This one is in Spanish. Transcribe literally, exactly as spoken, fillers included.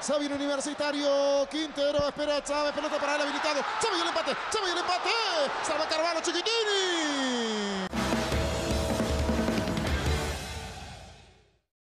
Se viene Universitario. Quintero espera a Chávez. Pelota para el habilitado. Chávez y el empate. Chávez y el empate. Salva Carvalho, Chiquitini.